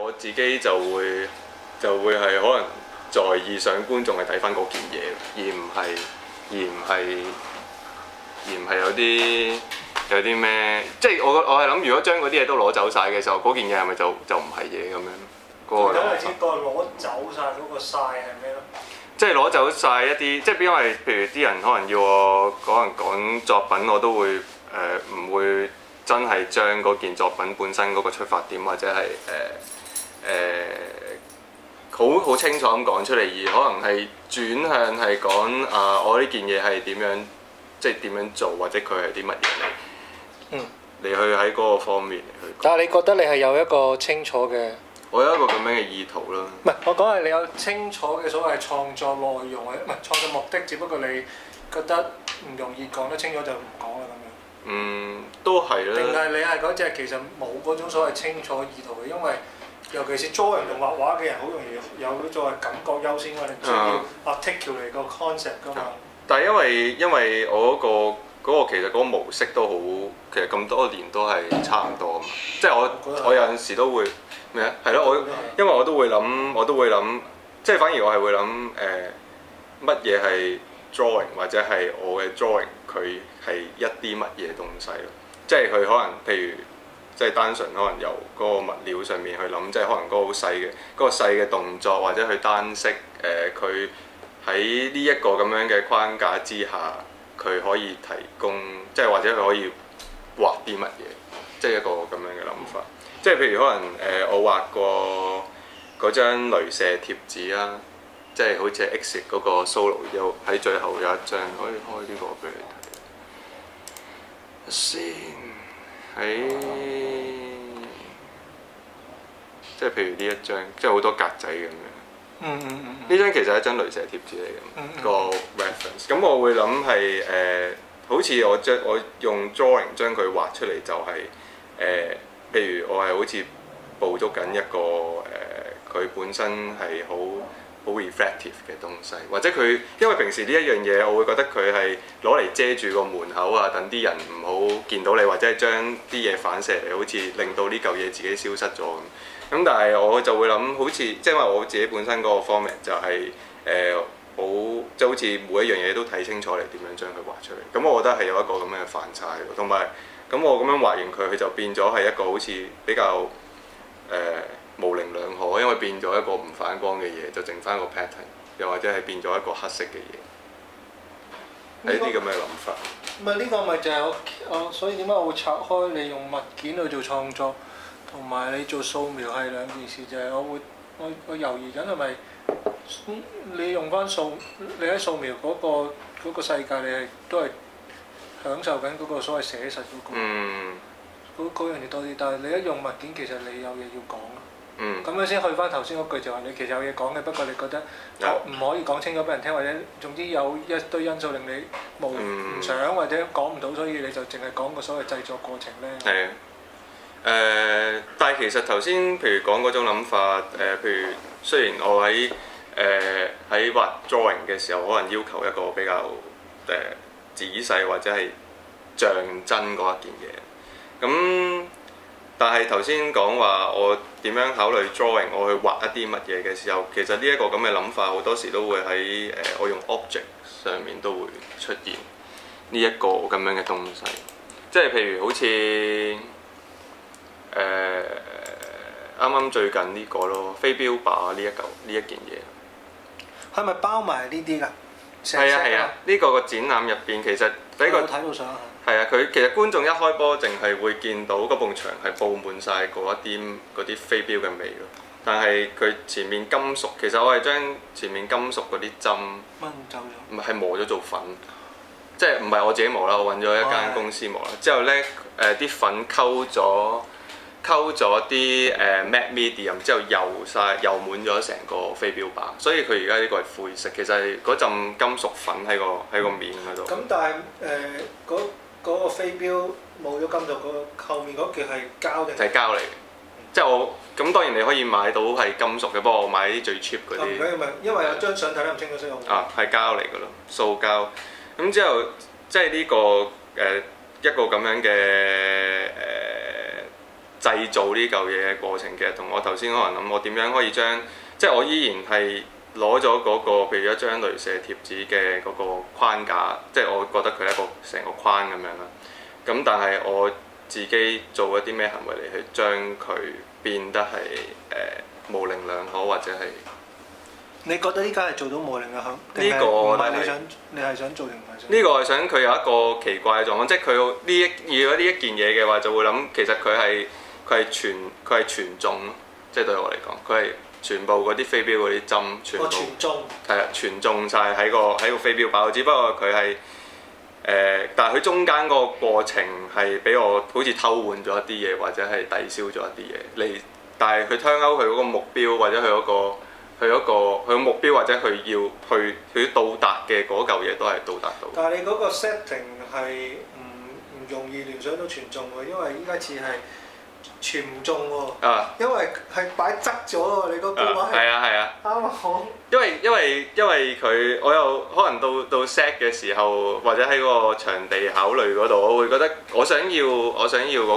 我自己就會係可能在意想觀眾係睇翻嗰件嘢，而唔係有啲咩，即係我係諗，如果將嗰啲嘢都攞走晒嘅時候，嗰件嘢係咪就唔係嘢咁樣？嗰個睇你知個攞走晒嗰個晒係咩咯？ 即係攞走晒一啲，即係因為譬如啲人可能要我可能講作品，我都會唔會真係將嗰件作品本身嗰個出發點或者係好清楚咁講出嚟，而可能係轉向係講我呢件嘢係點樣，即係點樣做，或者佢係啲乜嘢嚟，你去喺嗰個方面嚟去講。 但係你覺得你係有一個清楚嘅？ 我有一個咁樣嘅意圖啦。 唔係，我講係你有清楚嘅所謂創作內容，唔係創作目的，只不過你覺得唔容易講得清楚就唔講啦咁樣。 都係啦。 定係你係嗰隻其實冇嗰種所謂清楚意圖嘅，因為尤其是 drawing 同畫畫嘅人好容易有嗰種感覺優先，我哋需要 articulate 個 concept 㗎嘛。 但係因為我嗰個其實嗰個模式都好，其實咁多年都係差唔多啊嘛。即係我有陣時都會咩啊？係咯，因為我都會諗，即係反而我係會諗乜嘢係 drawing 或者係我嘅 drawing 佢係一啲乜嘢東西咯。即係佢可能譬如即係單純可能由嗰個物料上面去諗，即係可能嗰個好細嘅動作或者佢單色佢喺呢一個咁樣嘅框架之下，佢可以提供即係或者佢可以畫啲乜嘢，即係一個咁樣嘅諗法。即係譬如可能我畫過嗰張雷射貼紙啦，即係好似 Exit 嗰個 solo 喺最後有一張，可以開呢個俾你睇先。即係譬如呢一張，即係好多格仔咁樣。呢張其實係一張雷射貼紙嚟嘅，個 reference。咁我會諗係好似我用 drawing 將佢畫出嚟，就係譬如我係好似捕捉緊一個佢本身係好 reflective 嘅東西，或者佢因為平時呢一樣嘢，我會覺得佢係攞嚟遮住個門口啊，等啲人唔好見到你，或者係將啲嘢反射嚟，好似令到呢嚿嘢自己消失咗咁。咁但係我就會諗，好似即係因為我自己本身嗰個 format 就係即係好似每一樣嘢都睇清楚嚟點樣將佢畫出嚟。咁我覺得係有一個咁樣嘅反差喺度，同埋咁我咁樣畫完佢就變咗係一個好似比較模棱兩可，因為變咗一個唔反光嘅嘢，就剩翻個 pattern， 又或者係變咗一個黑色嘅嘢，係啲咁嘅諗法。 唔係呢個咪就係我所以點解我會拆開你用物件去做創作，同埋你做素描係兩件事，就係我猶豫緊係咪你用翻你喺素描嗰個世界，你係都係享受緊嗰個所謂寫實嗰樣嘢多啲，但係你一用物件，其實你有嘢要講咯。咁樣先去翻頭先嗰句，就話你其實有嘢講嘅，不過你覺得唔可以講清楚俾人聽，或者總之有一堆因素令你唔想或者講唔到，所以你就淨係講個所謂製作過程咧。 係啊，但係其實頭先譬如講嗰種諗法，譬如雖然我喺畫 drawing 嘅時候，可能要求一個比較仔細或者係像真嗰一件嘢，咁但係頭先講話我點樣考慮 drawing， 我去畫一啲乜嘢嘅時候，其實呢一個咁嘅諗法好多時都會喺我用 object 上面都會出現呢一個咁樣嘅東西，即係譬如好似啱啱最近呢個咯，飛鏢靶呢一件嘢， 係咪包埋呢啲㗎？ 係啊，呢個展覽入邊其實第一個睇到相係啊，佢其實觀眾一開波淨係會見到嗰埲牆係佈滿晒嗰啲飛鏢嘅味咯。但係佢前面金屬，其實我係將前面金屬嗰啲針掹走咗， 唔係磨咗做粉，即係唔係我自己磨啦，我揾咗一間公司磨啦。之後呢，啲粉溝咗啲matte medium 之後油滿咗成個飛鏢靶，所以佢而家呢個係灰色，其實係嗰陣金屬粉喺個面嗰度。 咁但係嗰個飛鏢冇咗金屬，後面嗰件係膠定？ 係膠嚟嘅，即係我咁當然你可以買到係金屬嘅，不過我買啲最 cheap 嗰啲。 唔緊要，因為有張相睇得唔清楚，所以我係膠嚟嘅咯，塑膠。咁之後即係呢個一個咁樣嘅製造呢嚿嘢嘅過程，其實同我頭先可能諗我點樣可以將，即係我依然係攞咗嗰個譬如一張鐳射貼紙嘅嗰個框架，即係我覺得佢係一個成個框咁樣啦。咁但係我自己做一啲咩行為嚟去將佢變得係模棱兩可，或者係你覺得呢家係做到模棱兩可？ 呢個唔係你係想做定唔係想？ 呢個係想佢有一個奇怪嘅狀況，即係佢如果呢一件嘢嘅話，就會諗其實佢係全中咯，即係對我嚟講，佢係全部嗰啲飛鏢嗰啲針全部係啊全中晒喺個飛鏢爆，只不過佢係。但係佢中間個過程係俾我好似偷換咗一啲嘢，或者係抵消咗一啲嘢。但係佢聽勾佢嗰個目標，或者佢個目標，或者佢到達嘅嗰嚿嘢都係到達到。 但係你嗰個 setting 係唔容易聯想到全中喎，因為依家似係全唔中喎。啊！因為係擺側咗喎，你個標位係啊啱啱好。因為佢我又可能到 set 嘅時候，或者喺個場地考慮嗰度，我會覺得我想要嗰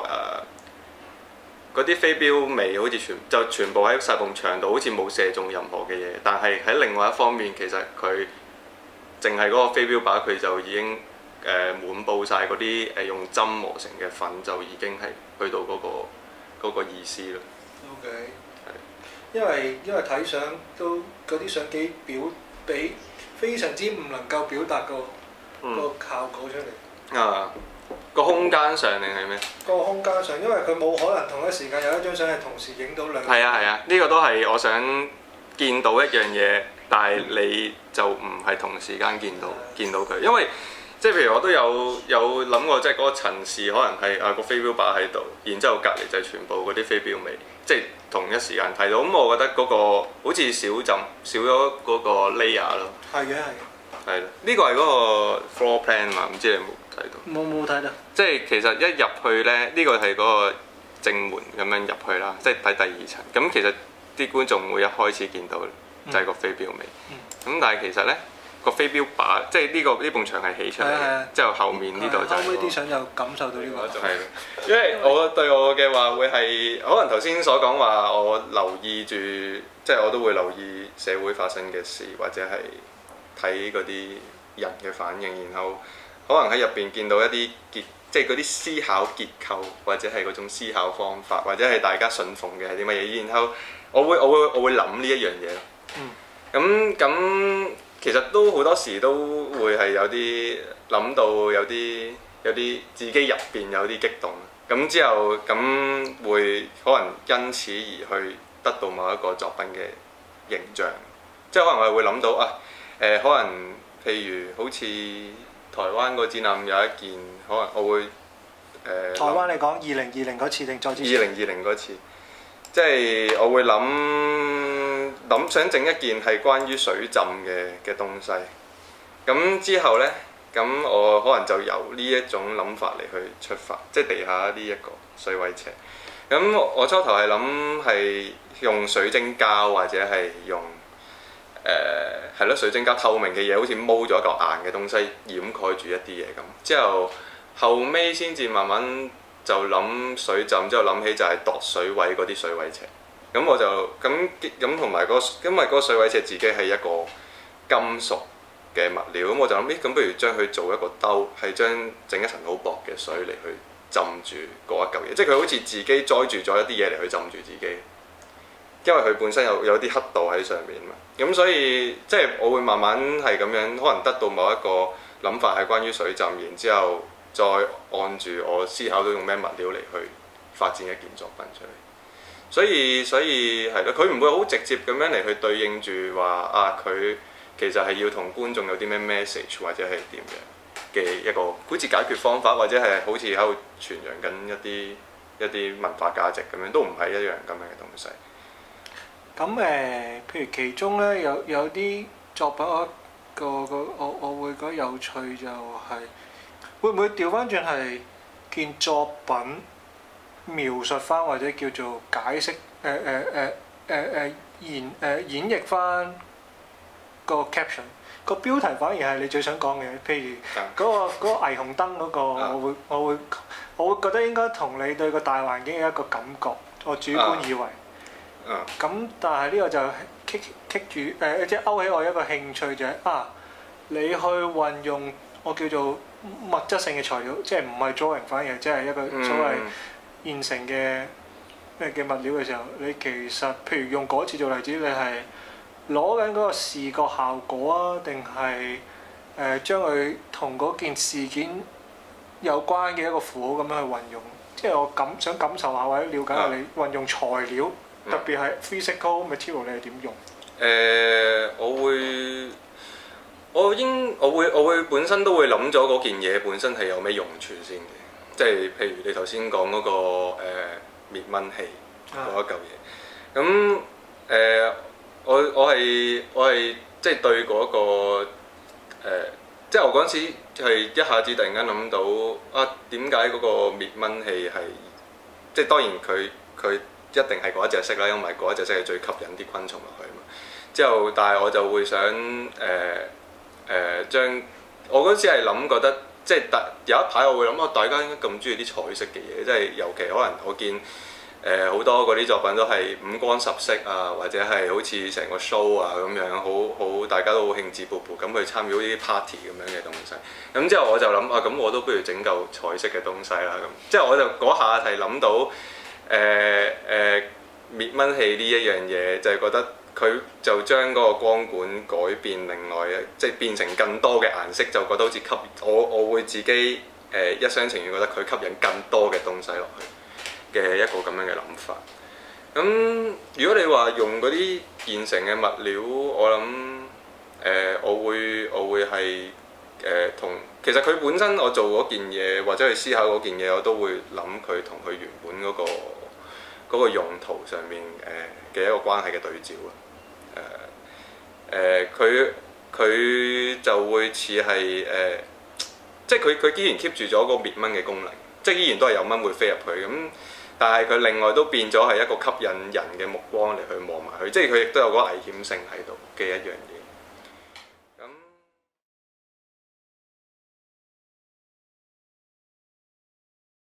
個嗰啲飛鏢尾好似全部喺晒埲牆度，好似冇射中任何嘅嘢。但係喺另外一方面，其實佢淨係嗰個飛鏢靶，佢就已經滿佈晒嗰啲用針磨成嘅粉，就已經係去到嗰個意思啦。 OK。因為睇相都嗰啲相機比非常之唔能夠表達個效果出嚟。 啊，個空間上定係咩？ 個空間上，因為佢冇可能同一時間有一張相係同時影到兩個。 係啊，呢個都係我想見到一樣嘢，但係你就唔係同時間見到佢，因為即係譬如我都有諗過，即係嗰個層次可能係個飛鏢擺喺度，然之後隔離就係全部嗰啲飛鏢尾，即係同一時間睇到。咁我覺得嗰個好似少咗嗰個 layer 咯。 係嘅。 係啦，呢個係嗰個 floor plan 嘛，唔知你有冇睇到？ 冇睇到。即係其實一入去咧，呢個係嗰個正門咁樣入去啦，即係睇第二層。咁其實啲觀眾會一開始見到就係個飛鏢尾。咁但係其實咧。個飛鏢靶，即係呢埲牆係起出嚟嘅，之後後面呢度就後尾啲相就感受到呢個。 係，因為我對我嘅話會係可能頭先所講話，我留意住，即係我都會留意社會發生嘅事，或者係睇嗰啲人嘅反應，然後可能喺入邊見到一啲即係嗰啲思考結構，或者係嗰種思考方法，或者係大家信奉嘅係啲乜嘢，然後我會諗呢一樣嘢咯。咁。其實都好多時都會係有啲諗到有啲自己入邊有啲激動，咁之後咁會可能因此而去得到某一個作品嘅形象，即係可能我係會諗到可能譬如好似台灣個展覽有一件，可能我會台灣你講2020嗰次定再之前 ？2020嗰次，即係我會諗想整一件係關於水浸嘅東西，咁之後呢，咁我可能就由呢一種諗法嚟去出發，即係地下呢一個水位斜。咁我初頭係諗係用水晶膠或者係用係咯水晶膠透明嘅嘢，好似踎咗一嚿硬嘅東西掩蓋住一啲嘢咁。之後尾先至慢慢就諗水浸，之後諗起就係度水位嗰啲水位斜。咁我就咁同埋因為嗰個水位尺自己係一個金屬嘅物料，咁我就諗咁不如將佢做一個兜，係整一層好薄嘅水嚟去浸住嗰一嚿嘢，即係佢好似自己栽住咗一啲嘢嚟去浸住自己，因為佢本身有啲刻度喺上面嘛。咁所以即係我會慢慢係咁樣，可能得到某一個諗法係關於水浸，然之後再按住我思考到用咩物料嚟去發展一件作品出嚟。所以係咯，佢唔會好直接咁樣嚟去對應住話佢其實係要同觀眾有啲咩 message 或者係點樣嘅一個好似解決方法，或者係好似喺度傳揚緊一啲文化價值咁樣，都唔係一樣咁樣嘅東西。 咁譬如其中咧有啲作品我會覺得有趣就係會唔會調翻轉係件作品描述翻或者叫做解釋演繹翻個 caption，個標題反而係你最想講嘅。譬如嗰個霓虹燈嗰個，我會覺得應該同你對個大環境有一個感覺，我主觀以為。咁但係呢個就棘住即係勾起我一個興趣就係你去運用我叫做物質性嘅材料，即係唔係 drawing，反而即係一個所謂現成嘅物料嘅時候，你其實譬如用嗰次做例子，你係攞緊嗰個視覺效果啊，定係將佢同嗰件事件有關嘅一個符號咁樣去運用？即係我想感受下或者了解下你運用材料，特別係 physical material， 你係點用？ 我會本身都會諗咗嗰件嘢本身係有咩用處先嘅，即係譬如你頭先講嗰個滅蚊器嗰一嚿嘢，咁我係即係對嗰個即係我嗰陣時係一下子突然間諗到點解嗰個滅蚊器係即係當然佢一定係嗰一隻色啦，因為嗰一隻色係最吸引啲昆蟲落去嘛。之後但係我就會想將我嗰時係諗覺得即係有一排我會諗大家應該咁中意啲彩色嘅嘢，即係尤其可能我見好多嗰啲作品都係五光十色啊，或者係好似成個 show 啊咁樣，好大家都好興致勃勃咁去參與呢啲 party 咁樣嘅東西。咁之後我就諗咁我都不如整嚿彩色嘅東西啦。咁即係我就嗰下係諗到滅蚊器呢一樣嘢，就係覺得佢就將嗰個光管改變另外即係變成更多嘅顏色，就覺得好似我會自己一廂情願覺得佢吸引更多嘅東西落去嘅一個咁樣嘅諗法。咁如果你話用嗰啲現成嘅物料，我諗我會係同其實佢本身我做嗰件嘢或者去思考嗰件嘢，我都會諗佢同佢原本嗰個用途上面嘅一個關係嘅對照佢就會似係即係佢依然 keep 住咗個滅蚊嘅功能，即係依然都係有蚊會飛入去咁，但係佢另外都變咗係一個吸引人嘅目光嚟去望埋佢，即係佢亦都有嗰個危險性喺度嘅一樣嘢。